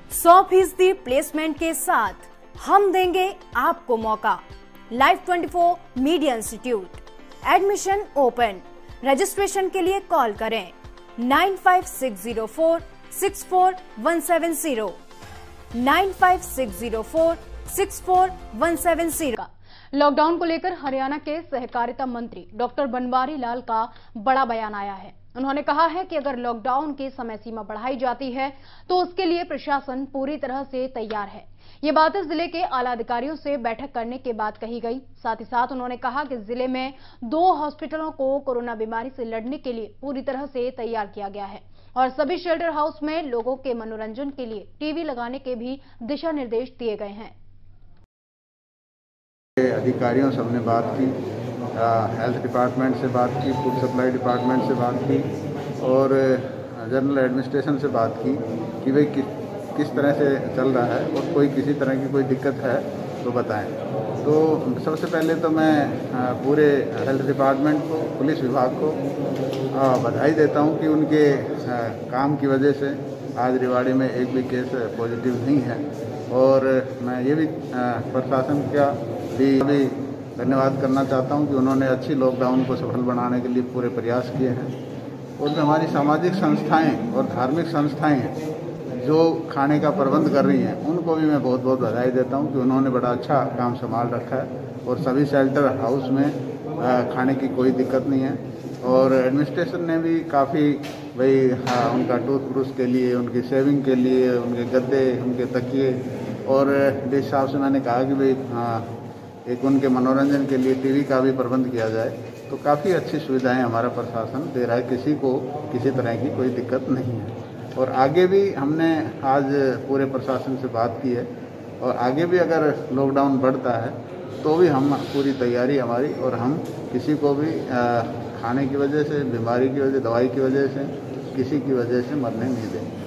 100% placement के साथ हम देंगे आपको मौका। Life 24 media institute, admission open. Registration के लिए कॉल करें 9560464170 9560464170। लॉकडाउन को लेकर हरियाणा के सहकारिता मंत्री डॉक्टर बनवारी लाल का बड़ा बयान आया है। उन्होंने कहा है कि अगर लॉकडाउन की समय सीमा बढ़ाई जाती है तो उसके लिए प्रशासन पूरी तरह से तैयार है। ये बातें जिले के आला अधिकारियों से बैठक करने के बाद कही गई। साथ ही साथ उन्होंने कहा कि जिले में 2 हॉस्पिटलों को कोरोना बीमारी से लड़ने के लिए पूरी तरह से तैयार किया गया है और सभी शेल्टर हाउस में लोगों के मनोरंजन के लिए टीवी लगाने के भी दिशा निर्देश दिए गए हैं। अधिकारियों से हमने बात की, हेल्थ डिपार्टमेंट से बात की, फूड सप्लाई डिपार्टमेंट से बात की और जनरल एडमिनिस्ट्रेशन से बात की कि भाई किस तरह से चल रहा है और कोई किसी तरह की कोई दिक्कत है तो बताएं। तो सबसे पहले तो मैं पूरे हेल्थ डिपार्टमेंट को, पुलिस विभाग को बधाई देता हूं कि उनके काम की वजह से आज रेवाड़ी में एक भी केस पॉजिटिव नहीं है और मैं ये भी प्रशासन का भी धन्यवाद करना चाहता हूं कि उन्होंने अच्छी लॉकडाउन को सफल बनाने के लिए पूरे प्रयास किए हैं। और जो हमारी सामाजिक संस्थाएं और धार्मिक संस्थाएं हैं जो खाने का प्रबंध कर रही हैं उनको भी मैं बहुत बहुत बधाई देता हूं कि उन्होंने बड़ा अच्छा काम संभाल रखा है और सभी शेल्टर हाउस में खाने की कोई दिक्कत नहीं है। और एडमिनिस्ट्रेशन ने भी काफ़ी उनका टूथब्रश के लिए, उनकी शेविंग के लिए, उनके गद्दे, उनके तकिए और जिस हिसाब से मैंने कहा कि एक उनके मनोरंजन के लिए टीवी का भी प्रबंध किया जाए तो काफ़ी अच्छी सुविधाएं हमारा प्रशासन दे रहा है। किसी को किसी तरह की कोई दिक्कत नहीं है और आगे भी हमने आज पूरे प्रशासन से बात की है और आगे भी अगर लॉकडाउन बढ़ता है तो भी हम पूरी तैयारी हमारी और हम किसी को भी खाने की वजह से, बीमारी की वजह, दवाई की वजह से, किसी की वजह से मरने नहीं देंगे।